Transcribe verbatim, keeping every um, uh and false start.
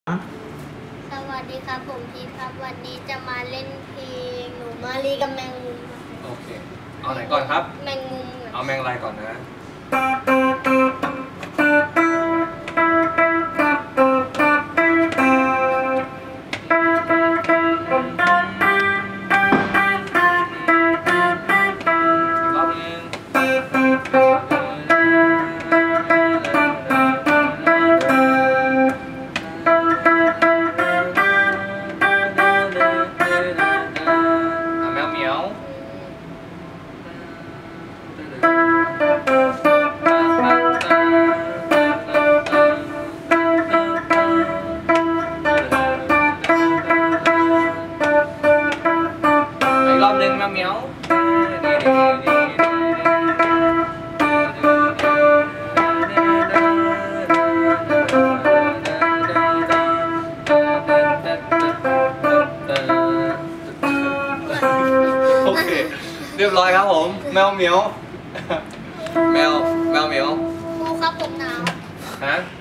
สวัสดีครับผมพีทครับวันนี้จะมาเล่นเพลงหนูมาลีกับแมงมุมโอเคเอาไหนก่อนครับแมงมุมเอาแมงอะไรก่อนนะรอบนึงแมวเหมียวอีกรอบนึงแมวเหมียวโอเคเรียบร้อยครับผมแมวเหมียวแมวแมวเหมียวครูครับผมหนาวฮะ